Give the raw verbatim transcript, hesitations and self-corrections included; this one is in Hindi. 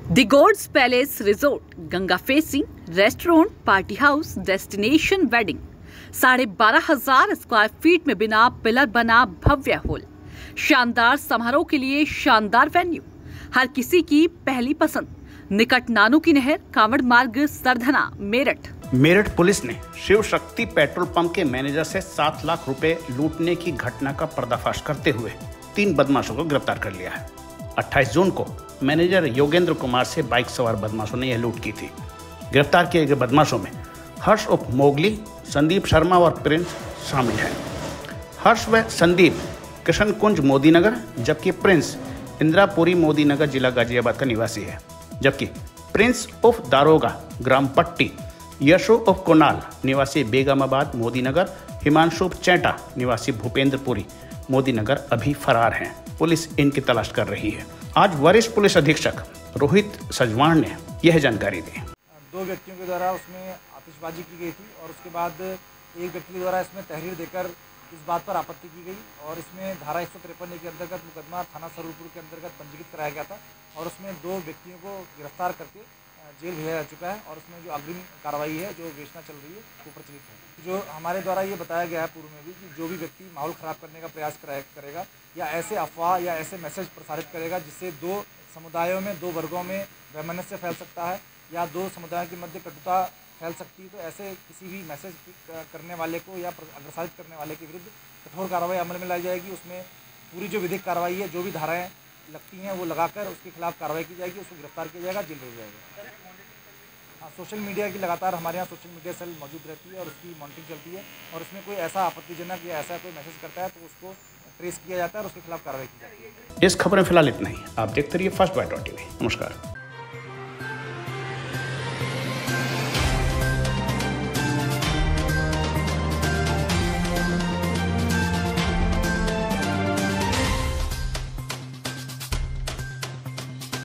The gods palace resort, Ganga facing restaurant, party house, destination wedding. साढ़े बारह हजार स्क्वायर फीट में बिना पिलर बना भव्य हॉल, शानदार समारोह के लिए शानदार वेन्यू, हर किसी की पहली पसंद। निकट नानू की नहर, कांवड़ मार्ग, सरधना, मेरठ। मेरठ पुलिस ने शिव शक्ति पेट्रोल पंप के मैनेजर से सात लाख रुपए लूटने की घटना का पर्दाफाश करते हुए तीन बदमाशों को गिरफ्तार कर लिया है। अट्ठाईस जून को मैनेजर योगेंद्र कुमार से बाइक सवार बदमाशों ने यह लूट की थी। गिरफ्तार किए गए बदमाशों में हर्ष उप मोगली, संदीप शर्मा और प्रिंस शामिल हैं। हर्ष व संदीप कृष्ण कुंज मोदीनगर, जबकि प्रिंस इंदिरापुरी मोदीनगर जिला गाजियाबाद का निवासी है। जबकि प्रिंस उफ दारोगा ग्राम पट्टी, यशो उफ कुणाल निवासी बेगमाबाद मोदीनगर, हिमांशु चैटा निवासी भूपेंद्रपुरी मोदीनगर अभी फरार हैं। पुलिस इनकी तलाश कर रही है। आज वरिष्ठ पुलिस अधीक्षक रोहित सजवाण ने यह जानकारी दी। दो व्यक्तियों के द्वारा उसमें आतिशबाजी की गई थी और उसके बाद एक व्यक्ति के द्वारा इसमें तहरीर देकर इस बात पर आपत्ति की गई और इसमें धारा एक सौ तिरपन के अंतर्गत मुकदमा थाना सररूपुर के अंतर्गत पंजीकृत कराया गया था और उसमें दो व्यक्तियों को गिरफ्तार करके जेल भेजा जा चुका है और उसमें जो अग्रिम कार्रवाई है जो विवेचना चल रही है वो प्रचलित है। जो हमारे द्वारा ये बताया गया है पूर्व में भी कि जो भी व्यक्ति माहौल ख़राब करने का प्रयास करेगा या ऐसे अफवाह या ऐसे मैसेज प्रसारित करेगा जिससे दो समुदायों में, दो वर्गों में वैमनस्य फैल सकता है या दो समुदायों के मध्य कटुता फैल सकती है, तो ऐसे किसी भी मैसेज करने वाले को या प्रसारित करने वाले के विरुद्ध कठोर कार्रवाई अमल में लाई जाएगी। उसमें पूरी जो विधिक कार्रवाई है, जो भी धाराएं लगती हैं वो लगाकर उसके खिलाफ कार्रवाई की जाएगी, उसको गिरफ्तार किया जाएगा, जेल भेजा जाएगा। हाँ, सोशल मीडिया की लगातार हमारे यहाँ सोशल मीडिया सेल मौजूद रहती है और उसकी मॉनिटरिंग चलती है और उसमें कोई ऐसा आपत्तिजनक या ऐसा कोई मैसेज करता है तो उसको ट्रेस किया जाता है और उसके खिलाफ कार्रवाई की जाती है। इस खबर में फिलहाल इतना ही। आप देखते रहिए फर्स्ट बाइट डॉट टीवी। नमस्कार।